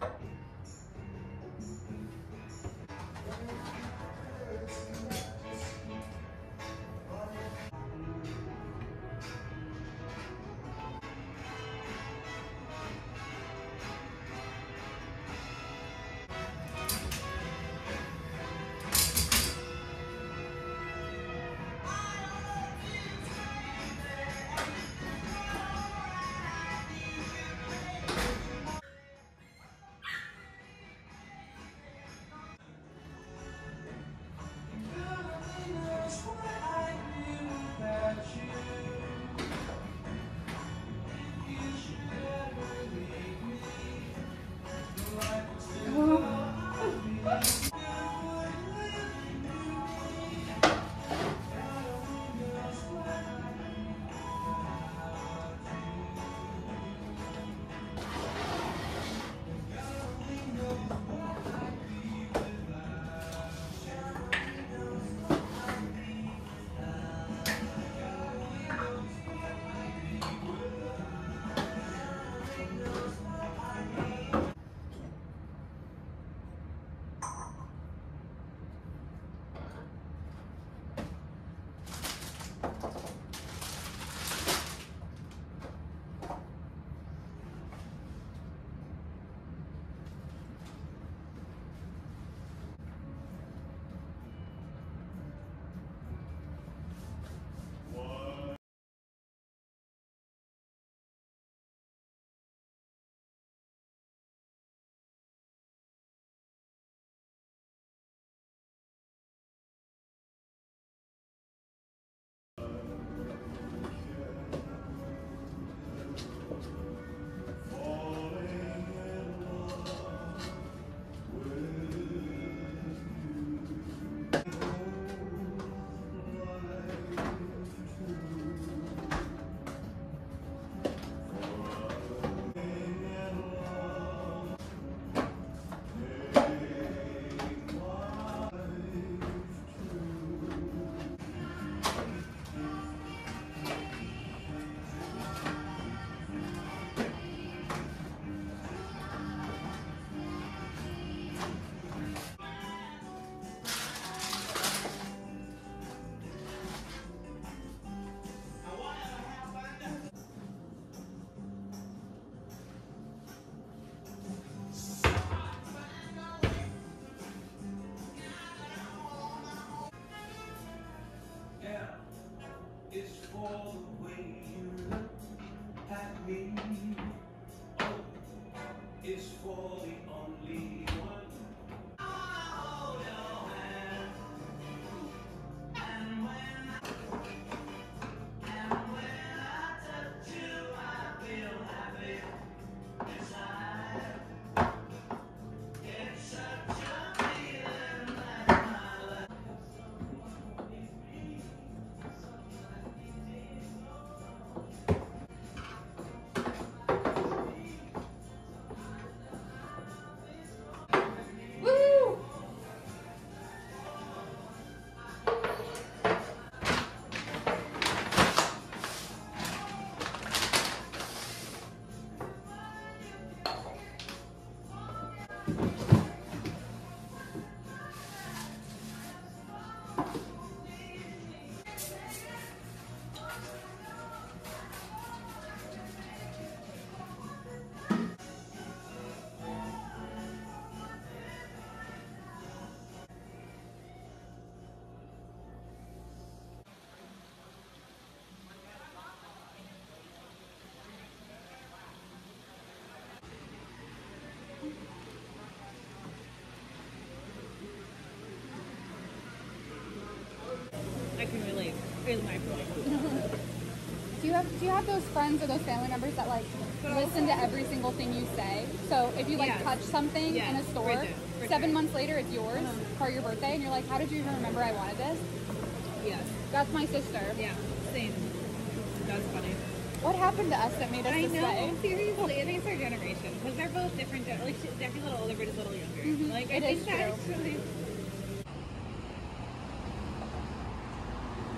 I can relate. Is my point. Do you have those friends or those family members that like listen to every single thing you say? So if you like touch something in a store, 7 months later it's yours for your birthday, and you're like, how did you even remember I wanted this? Yes. That's my sister. Yeah. Same. That's funny. What happened to us that made us this way? I know, seriously. I think it's our generation. Because they're both different. Like, she's definitely a little older, but a little younger. Mm-hmm. Like, I think that's true. Really...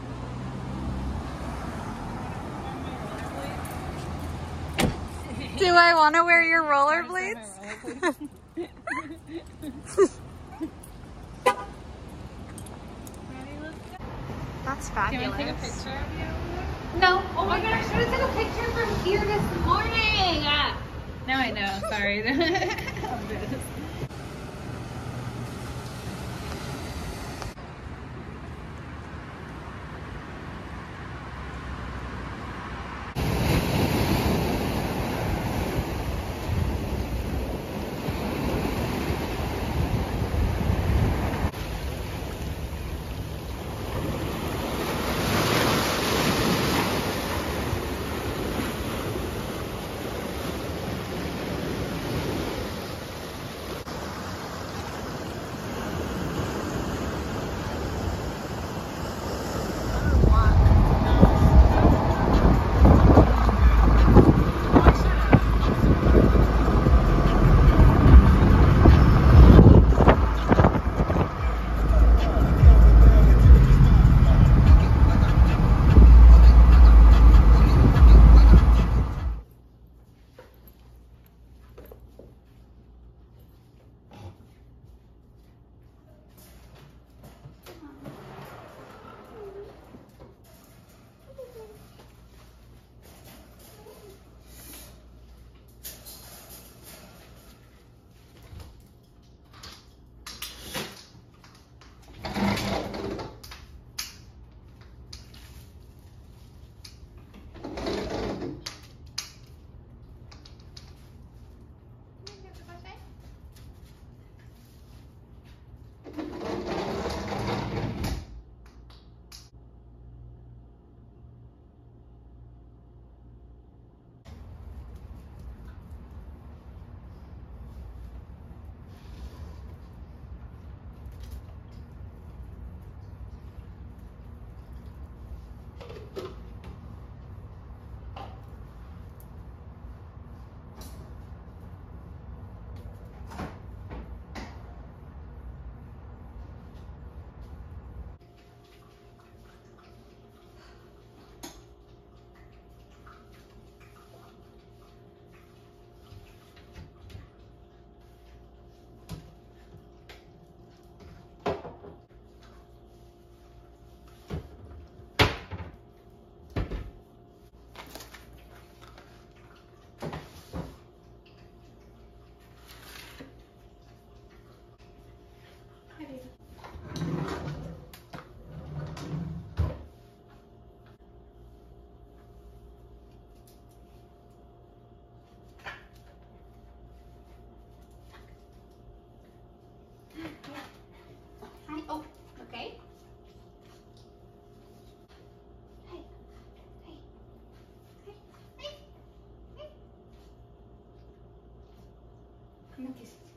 Do Do I want to wear your rollerblades? That's fabulous. Do you want to take a picture of you? No. Oh my gosh, I should have took a picture from here this morning. Now I know. Sorry. Oh, okay. Hey, hey, hey, hey, hey. Come on, kiss.